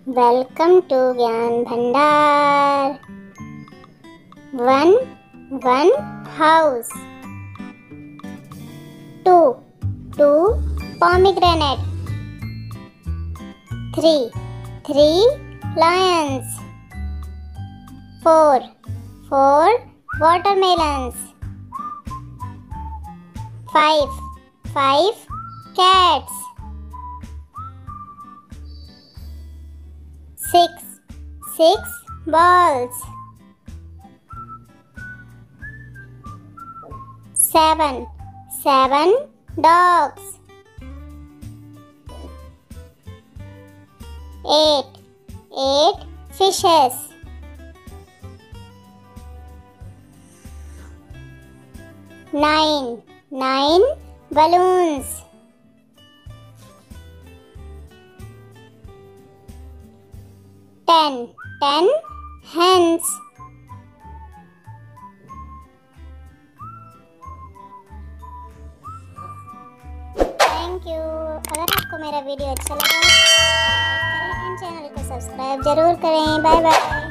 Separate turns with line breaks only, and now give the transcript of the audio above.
Welcome to Gyan Bhandar. One one house. Two two pomegranate। Three three lions। Four four watermelons। Five five cats। six balls। seven dogs। eight fishes। nine balloons। 10 hens। Thank you. अगर आपको मेरा video अच्छा लगा तो like करें and channel को subscribe जरूर करें। Bye bye.